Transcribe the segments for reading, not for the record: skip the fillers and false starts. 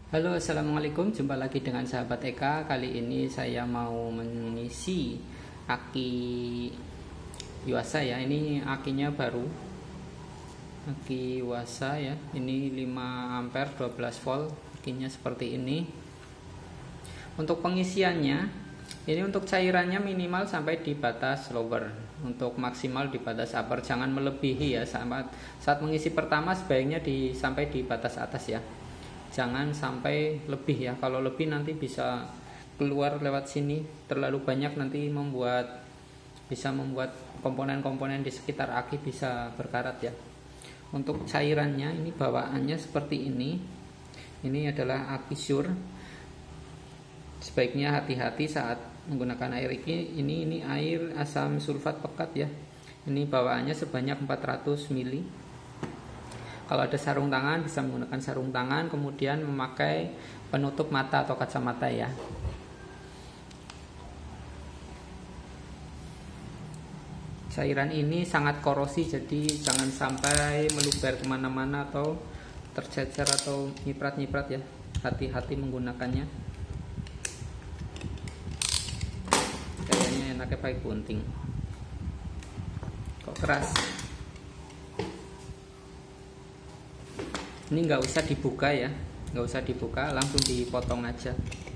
Halo, assalamualaikum. Jumpa lagi dengan sahabat Eka. Kali ini saya mau mengisi aki Yuasa ya. Ini akinya baru, aki Yuasa ya. Ini 5 ampere 12 volt. Akinya seperti ini. Untuk pengisiannya, ini untuk cairannya minimal sampai di batas lower. Untuk maksimal di batas upper. Jangan melebihi ya. Saat mengisi pertama sebaiknya sampai di batas atas ya. Jangan sampai lebih ya, kalau lebih nanti bisa keluar lewat sini terlalu banyak, nanti bisa membuat komponen-komponen di sekitar aki bisa berkarat ya. Untuk cairannya ini bawaannya seperti ini adalah aki Sure. Sebaiknya hati-hati saat menggunakan air ini air asam sulfat pekat ya. Ini bawaannya sebanyak 400 ml. Kalau ada sarung tangan bisa menggunakan sarung tangan, kemudian memakai penutup mata atau kacamata ya. Cairan ini sangat korosi, jadi jangan sampai meluber kemana-mana atau tercecer atau nyiprat-nyiprat ya. Hati-hati menggunakannya. Kayaknya enaknya pakai gunting. Kok keras? Ini nggak usah dibuka ya, nggak usah dibuka, langsung dipotong aja.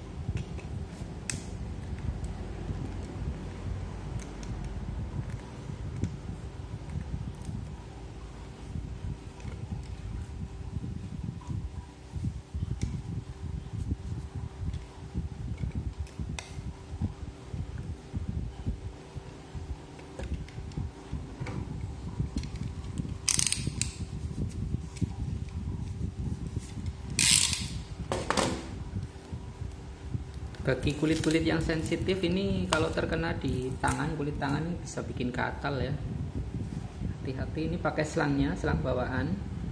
Bagi kulit-kulit yang sensitif ini, kalau terkena di tangan, kulit tangan ini bisa bikin gatal ya. Hati-hati, ini pakai selangnya, selang bawaan.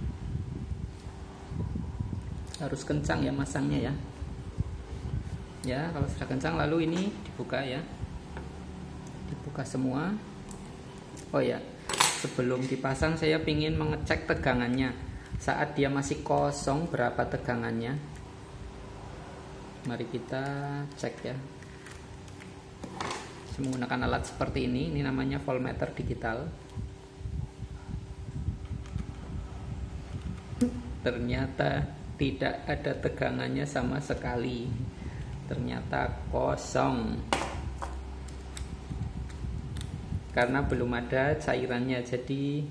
Harus kencang ya masangnya ya. Ya, kalau sudah kencang lalu ini dibuka ya. Dibuka semua. Oh ya, sebelum dipasang saya ingin mengecek tegangannya. Saat dia masih kosong berapa tegangannya. Mari kita cek ya. Saya menggunakan alat seperti ini namanya voltmeter digital. Ternyata tidak ada tegangannya sama sekali. Ternyata kosong. Karena belum ada cairannya, jadi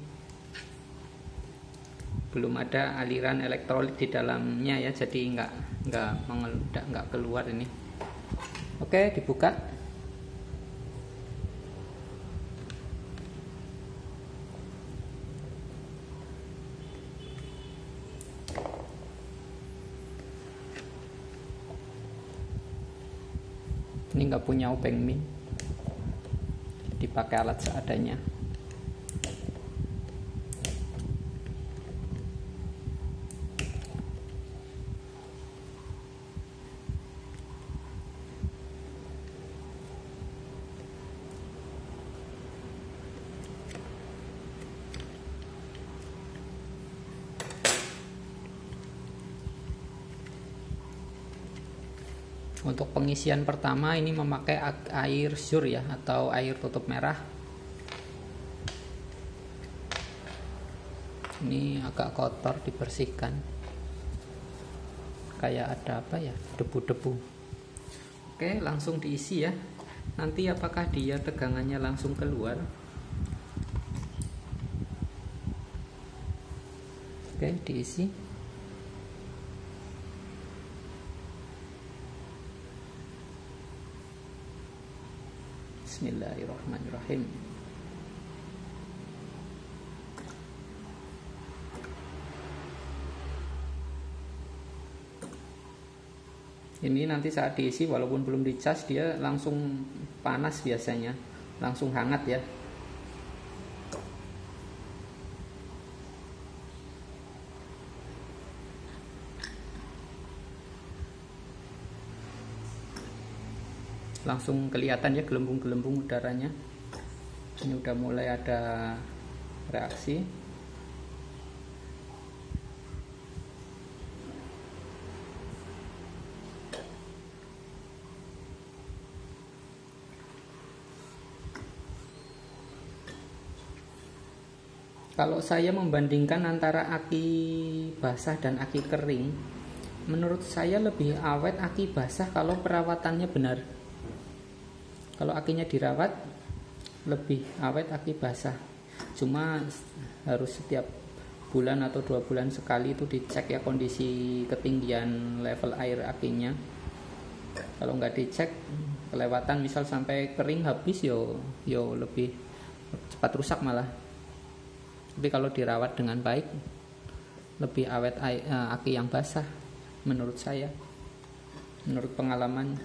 belum ada aliran elektrolit di dalamnya ya, jadi nggak keluar ini. Oke, dibuka. Ini nggak punya obeng min, dipakai alat seadanya. Untuk pengisian pertama ini memakai air Sure ya, atau air tutup merah. Ini agak kotor, dibersihkan. Kayak ada apa ya, debu-debu. Oke, langsung diisi ya. Nanti apakah dia tegangannya langsung keluar? Oke, diisi. Bismillahirrahmanirrahim. Ini nanti saat diisi walaupun belum dicas dia langsung panas biasanya, langsung hangat ya. Langsung kelihatan ya gelembung-gelembung udaranya. Ini udah mulai ada reaksi. Kalau saya membandingkan antara aki basah dan aki kering, menurut saya lebih awet aki basah kalau perawatannya benar. Kalau akinya dirawat, lebih awet aki basah. Cuma harus setiap bulan atau 2 bulan sekali itu dicek ya kondisi ketinggian level air akinya. Kalau nggak dicek, kelewatan misal sampai kering habis yo lebih cepat rusak malah. Tapi kalau dirawat dengan baik, lebih awet aki yang basah menurut saya, menurut pengalaman.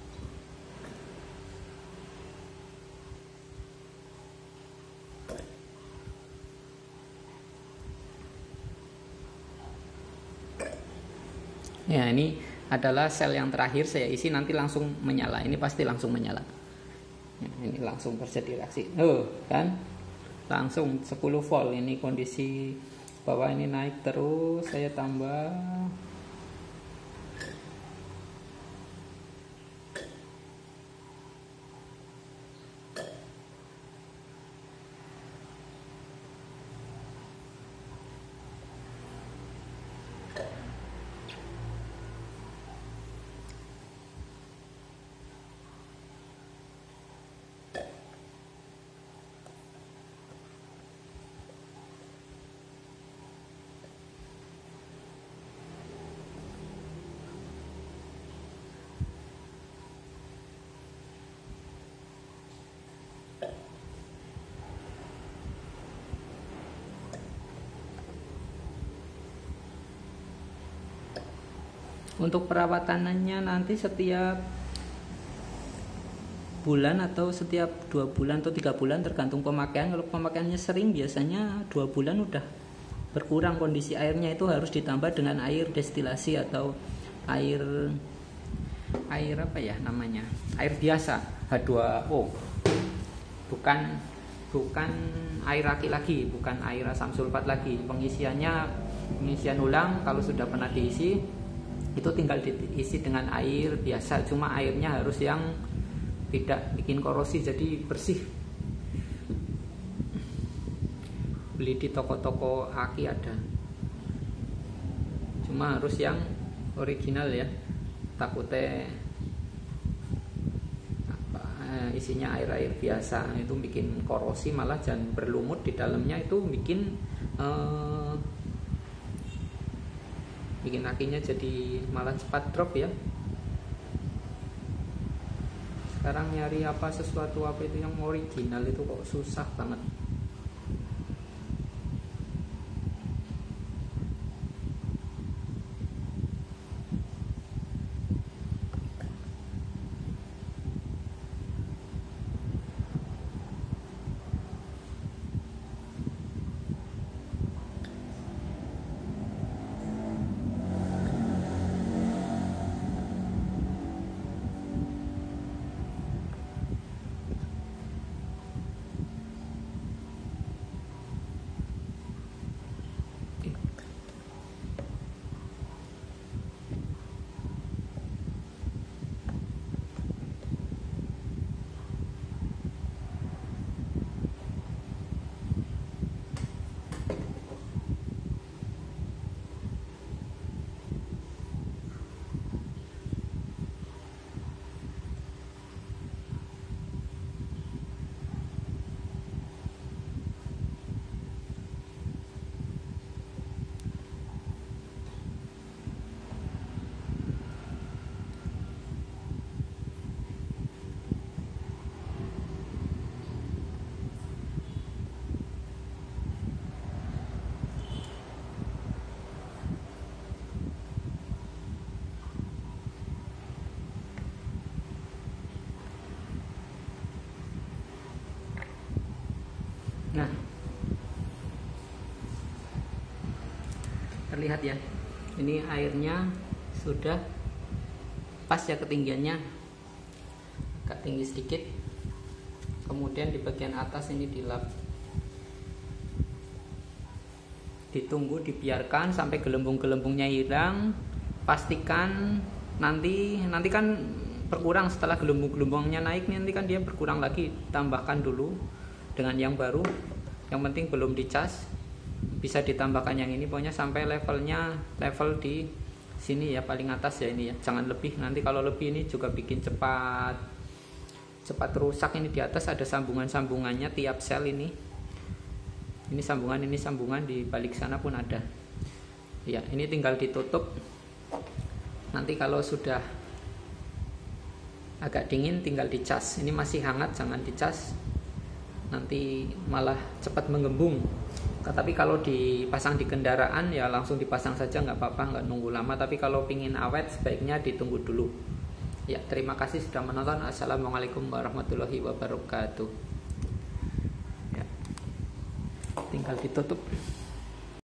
Ya, ini adalah sel yang terakhir saya isi, nanti langsung menyala. Ini pasti langsung menyala. Ya, ini langsung terjadi reaksi. Kan? Langsung 10 volt. Ini kondisi bawah ini naik terus, saya tambah. Untuk perawatannya nanti setiap bulan atau setiap 2 bulan atau 3 bulan tergantung pemakaian. Kalau pemakaiannya sering, biasanya 2 bulan udah berkurang kondisi airnya, itu harus ditambah dengan air destilasi atau air apa ya namanya, air biasa H2O, bukan air aki lagi, bukan air asam sulfat lagi. Pengisian ulang kalau sudah pernah diisi itu tinggal diisi dengan air biasa, cuma airnya harus yang tidak bikin korosi, jadi bersih. Beli di toko-toko aki ada, cuma harus yang original ya, takutnya isinya air biasa itu bikin korosi, malah jangan berlumut di dalamnya, itu bikin akinya jadi malah cepat drop ya. Sekarang nyari sesuatu itu yang original itu kok susah banget. Nah, terlihat ya, ini airnya sudah pas ya ketinggiannya, agak tinggi sedikit. Kemudian di bagian atas ini dilap, ditunggu, dibiarkan sampai gelembung-gelembungnya hilang. Pastikan nanti kan berkurang setelah gelembung-gelembungnya naik, nanti kan dia berkurang lagi, tambahkan dulu dengan yang baru. Yang penting belum dicas. bisa ditambahkan yang ini, pokoknya sampai level di sini ya, paling atas ya ini ya, jangan lebih. Nanti kalau lebih ini juga bikin cepat rusak. Ini di atas ada sambungannya tiap sel ini sambungan, di balik sana pun ada ya. Ini tinggal ditutup. Nanti kalau sudah agak dingin tinggal dicas. Ini masih hangat, jangan dicas, nanti malah cepat menggembung. Tapi kalau dipasang di kendaraan ya langsung dipasang saja, nggak apa-apa, nggak nunggu lama. Tapi kalau pingin awet sebaiknya ditunggu dulu ya. Terima kasih sudah menonton. Assalamualaikum warahmatullahi wabarakatuh ya. Tinggal ditutup.